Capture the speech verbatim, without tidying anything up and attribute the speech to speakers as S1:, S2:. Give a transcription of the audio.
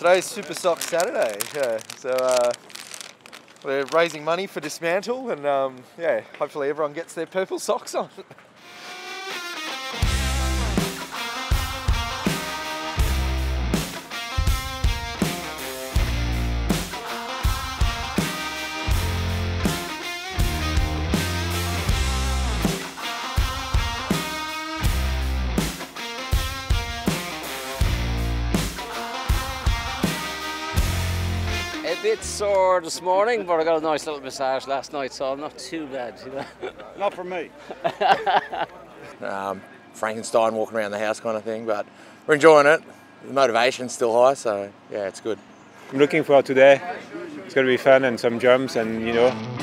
S1: today's Super Sock Saturday. Yeah, so uh, we're raising money for Dismantle, and um, yeah, hopefully everyone gets their purple socks on.
S2: A bit sore this morning, but I got a nice little massage last night, so I'm not too bad. You know?
S3: Not for me.
S4: um, Frankenstein walking around the house kind of thing, but we're enjoying it. The motivation's still high, so yeah, it's good.
S3: I'm looking forward to today. It's going to be fun and some jumps and, you know,